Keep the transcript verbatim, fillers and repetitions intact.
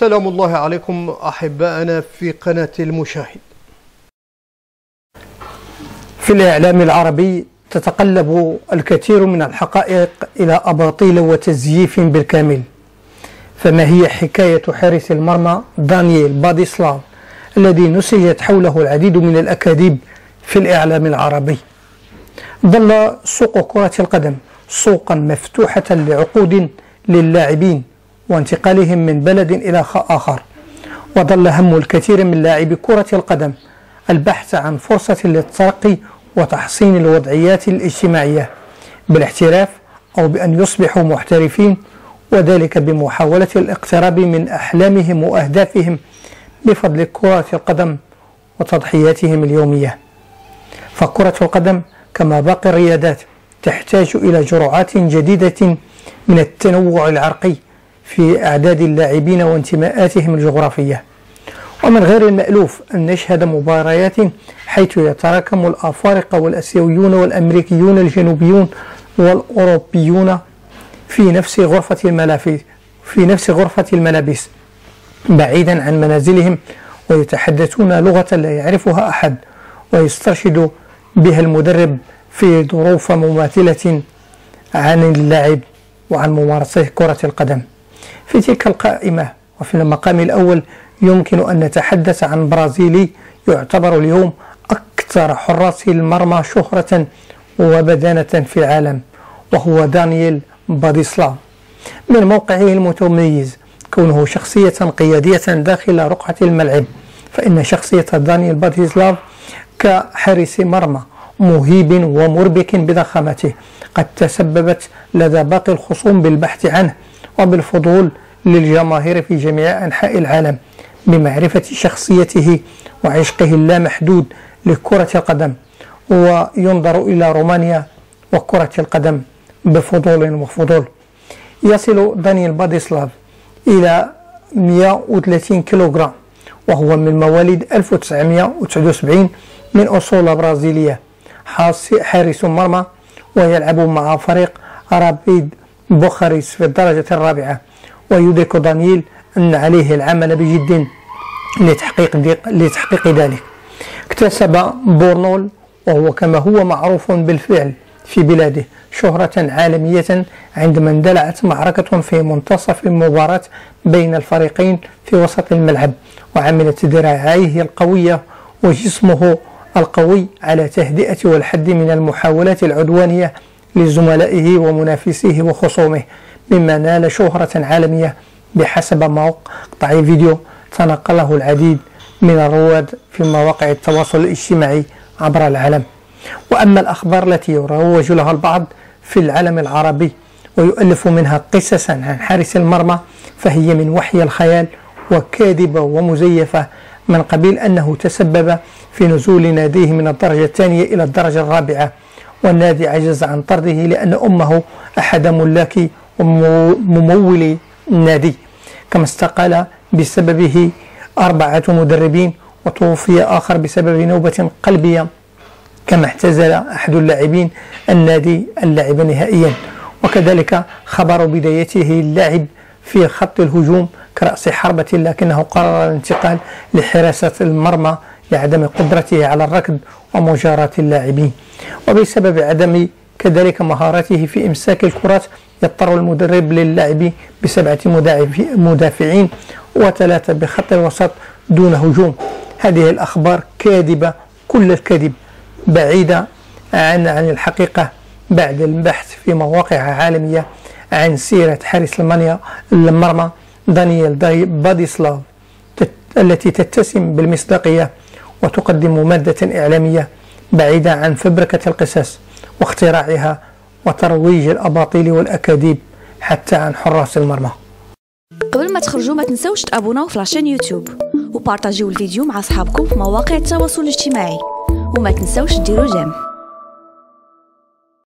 سلام الله عليكم أحبائنا في قناة المشاهد. في الإعلام العربي تتقلب الكثير من الحقائق إلى أباطيل وتزييف بالكامل. فما هي حكاية حارس المرمى دانييل باديسلاف الذي نسجت حوله العديد من الأكاذيب في الإعلام العربي؟ ظل سوق كرة القدم سوقا مفتوحة لعقود للاعبين وانتقالهم من بلد إلى آخر، وظل هم الكثير من لاعبي كرة القدم البحث عن فرصة للترقي وتحسين الوضعيات الاجتماعية بالاحتراف أو بأن يصبحوا محترفين، وذلك بمحاولة الاقتراب من أحلامهم وأهدافهم بفضل كرة القدم وتضحياتهم اليومية. فكرة القدم كما باقي الرياضات تحتاج إلى جرعات جديدة من التنوع العرقي في أعداد اللاعبين وانتماءاتهم الجغرافية، ومن غير المألوف أن نشهد مباريات حيث يتراكم الأفارقة والأسيويون والأمريكيون الجنوبيون والأوروبيون في نفس غرفة الملابس في نفس غرفة الملابس بعيدا عن منازلهم، ويتحدثون لغة لا يعرفها أحد ويسترشد بها المدرب في ظروف مماثلة عن اللعب وعن ممارسة كرة القدم. في تلك القائمة وفي المقام الأول يمكن أن نتحدث عن برازيلي يعتبر اليوم أكثر حراس المرمى شهرة وبدانة في العالم، وهو دانييل باديسلاف. من موقعه المتميز كونه شخصية قيادية داخل رقعة الملعب، فإن شخصية دانييل باديسلاف كحارس مرمى مهيب ومربك بضخامته قد تسببت لدى باقي الخصوم بالبحث عنه وبالفضول للجماهير في جميع أنحاء العالم بمعرفة شخصيته وعشقه اللامحدود لكرة القدم، وينظر إلى رومانيا وكرة القدم بفضول وفضول. يصل دانييل باديسلاف إلى مئة وثلاثين كيلوغرام، وهو من مواليد ألف وتسعمئة وتسعة وسبعين من أصول برازيلية، حارس مرمى ويلعب مع فريق رابيد بوخارست في الدرجة الرابعة. ويدرك دانييل أن عليه العمل بجد لتحقيق, لتحقيق ذلك. اكتسب بورنول وهو كما هو معروف بالفعل في بلاده شهرة عالمية عندما اندلعت معركة في منتصف المباراة بين الفريقين في وسط الملعب، وعملت ذراعيه القوية وجسمه القوي على تهدئة والحد من المحاولات العدوانية لزملائه ومنافسيه وخصومه، مما نال شهرة عالمية بحسب مقطع فيديو تنقله العديد من الرواد في مواقع التواصل الاجتماعي عبر العالم. وأما الأخبار التي يروج لها البعض في العالم العربي ويؤلف منها قصصا عن حارس المرمى فهي من وحي الخيال وكاذبة ومزيفة، من قبيل أنه تسبب في نزول ناديه من الدرجة الثانية إلى الدرجة الرابعة، والنادي عجز عن طرده لأن أمه أحد ملاك وممولي النادي، كما استقال بسببه أربعة مدربين وتوفي آخر بسبب نوبة قلبية، كما اعتزل أحد اللاعبين النادي اللعب نهائيا. وكذلك خبر بدايته اللعب في خط الهجوم كرأس حربة، لكنه قرر الانتقال لحراسة المرمى لعدم قدرته على الركض ومجاراة اللاعبين. وبسبب عدم كذلك مهارته في إمساك الكرات يضطر المدرب للعب بسبعة مدافعين وثلاثة بخط الوسط دون هجوم. هذه الأخبار كاذبة كل الكذب، بعيدة عن عن الحقيقة بعد البحث في مواقع عالمية عن سيرة حارس المرمى دانييل باديسلاف التي تتسم بالمصداقية وتقدم مادة إعلامية بعيدة عن فبركة القصص واختراعها وترويج الأباطيل والأكاذيب حتى عن حراس المرمى. قبل ما تخرجوا ما تنسوش تابوناو في لاشين يوتيوب وبارطاجيو الفيديو مع أصحابكم في مواقع التواصل الاجتماعي، وما تنسوش ديروا جيم.